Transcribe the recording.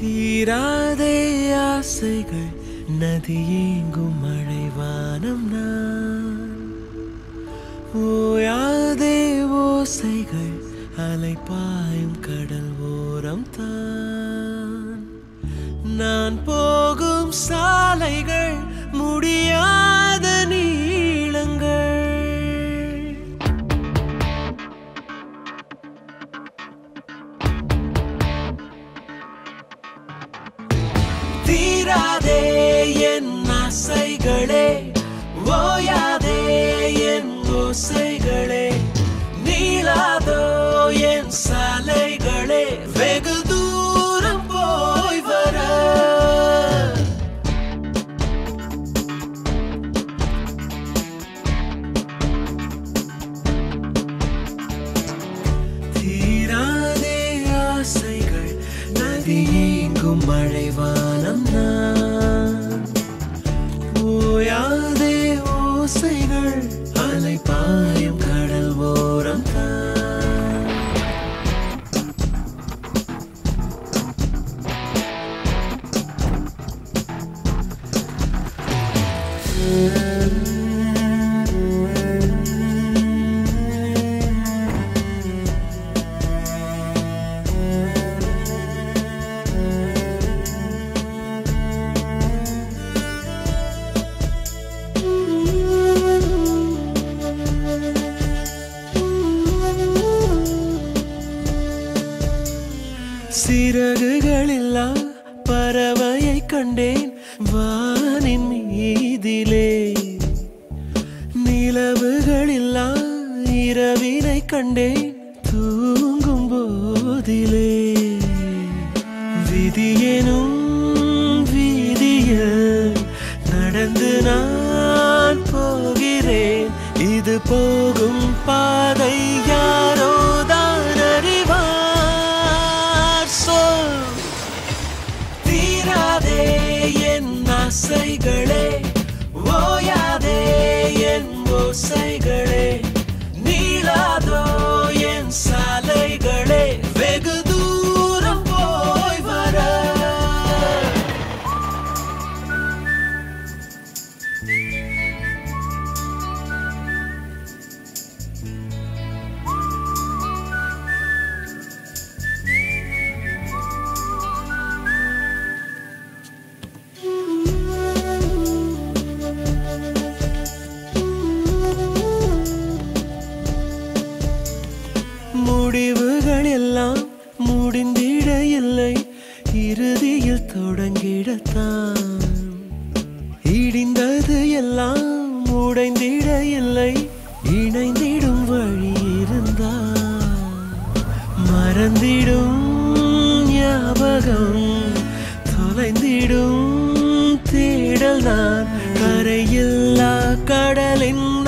தீராதே ஆசைகள் நதியேங்கும் மழைவானம் நான் ஓயாதே ஓசைகள் அலைப்பாயும் கடல் ஓரம் தான் நான் போகும் சாலைகள் முடியாத நீளங்கள் தீராதே என் ஆசைகளே ஓயாதே என் ஓசைகளே நீளாதோ என் சாலைகளே வெகு தூரம் போய் வர தீராதே ஆசைகள் நதியேங்கும் மழைவானம் நான் ஓயாதே ஓசைகள் அலைப்பாயும் கடல் ஓரம் தான் சிறகுகளில்லா பறவையை கண்டேன் வானின் மீதிலே நிலவுகளில்லா இரவினை கண்டேன் தூங்கும் போதிலே விதியெனும் வீதியில் நடந்து நான் போகிறேன் இது போகும் பாதை யாரோ தான் அறிவார் தீராதே என் ஆசைகளே ஓயாதே என் ஓசைகளே நீளாதோ என் சாலைகளே வெகு தூரம் போய் வர முடிவுகள் எல்லாம் முடிந்திட இல்லை இறுதியில் தொடங்கிடத்தான் இடிந்தது எல்லாம் உடைந்திட இல்லை இணைந்திடும் வழி இருந்தால் மறந்திடும் ஞாபகம் தொலைந்திடும் தேடல் நான் கரையில்லா கடலின்